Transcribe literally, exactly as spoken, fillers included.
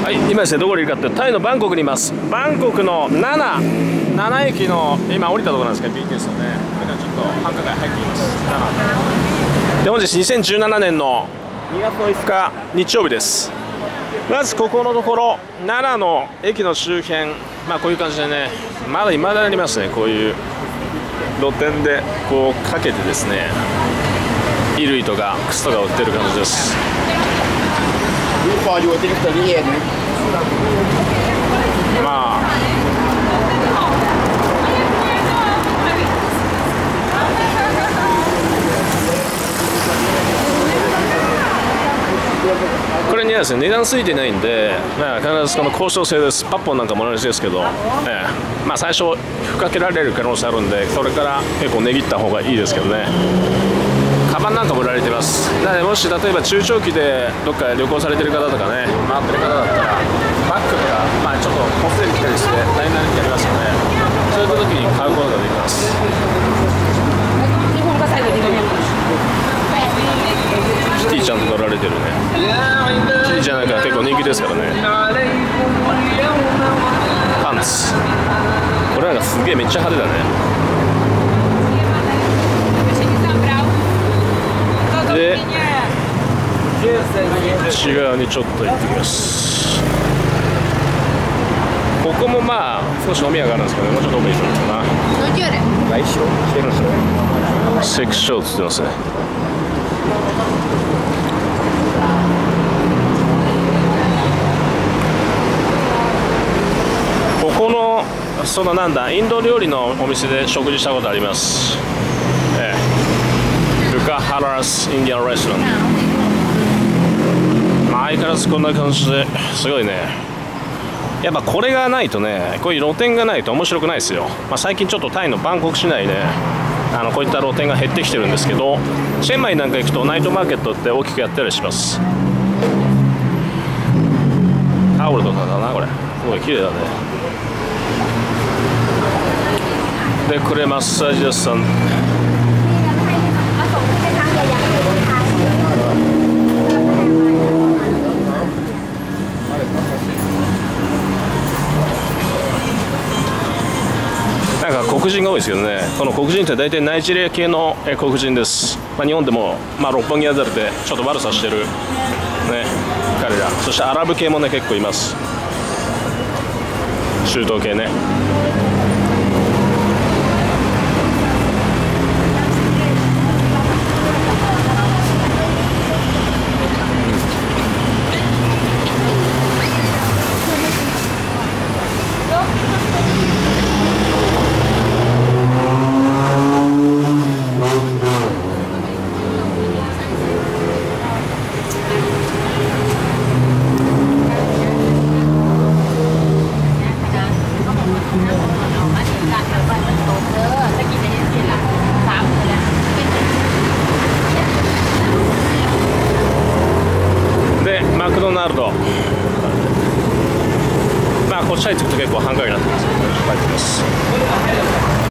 はい、今ですね、どこにいるかってタイのバンコクにいます。バンコクのナナ、ナナ駅の今降りたところなんですけど、ビーティーエス のね、これからちょっと繁華街入っています。ナナで、本日にせんじゅうななねんのにがつのいつか日曜日です。まずここのところ、ナナの駅の周辺、まあこういう感じでね、まだ未だにありますね、こういう露店でこうかけてですね、衣類とか靴とか売ってる感じです。まあこれにはですね、値段ついてないんで、まあ、必ずこの交渉制です。パッポンなんかも同じですけど、ええ、まあ最初ふっかけられる可能性あるんで、これから結構値切った方がいいですけどね。カバンなんかも売られてます。なので、もし例えば中長期でどっか旅行されてる方とかね、回ってる方だったらバッグとか、まあ、ちょっとほっせり来たりして大変な時ありますよね。そういった時に買うことができます。キティちゃんと乗られてるね。キティちゃんなんか結構人気ですからね。パンツ、これなんかすげえめっちゃ派手だね。で、内側にちょっと行ってきます。ここもまあ少し飲み屋があるんですけど、ね、もうちょっと奥に行くのかな。セクションつってますね。ここのそのなんだインド料理のお店で食事したことあります。ええ、ルカ・ハラス・インディアン・レストラン。相変わらずこんな感じですごいね。やっぱこれがないとね、こういう露店がないと面白くないですよ。まあ、最近ちょっとタイのバンコク市内ね、あのこういった露店が減ってきてるんですけど、チェンマイなんか行くとナイトマーケットって大きくやったりします。タオルとかだな、これすごい綺麗だね。で、これマッサージ屋さん。なんか黒人が多いですけどね、この黒人って大体ナイジェリア系の黒人です。まあ、日本でも、まあ、六本木あたりでちょっと悪さしてる、ね、彼ら。そしてアラブ系もね結構います。中東系ね。で、マクドナルド、まあこっち入ってくると結構繁華街になってます。